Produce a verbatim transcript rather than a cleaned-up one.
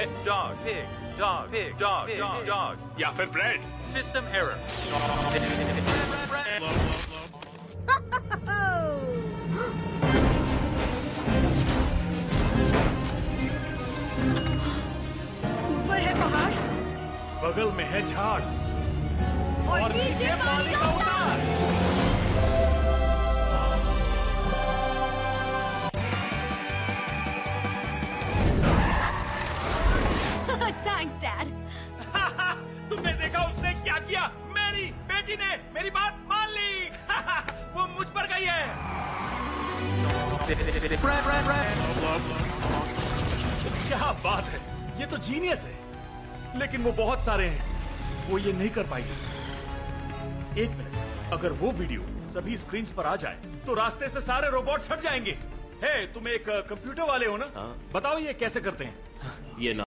Yes, dog, pig, dog, pig, dog, pig, dog, dog. या फिर bread. System error. ऊपर है पहाड़ बगल में है झाड़ और, और नीचे पानी का उतार। Thanks dad. तुमने देखा उसने क्या किया? मेरी बेटी ने मेरी बात मान ली। वो मुझ पर गई है। क्या बात है, ये तो जीनियस है। लेकिन वो बहुत सारे हैं, वो ये नहीं कर पाएगी। एक मिनट, अगर वो वीडियो सभी स्क्रीन पर आ जाए तो रास्ते से सारे रोबोट हट जाएंगे। हे, तुम एक कंप्यूटर वाले हो ना? बताओ ये कैसे करते हैं? ये ना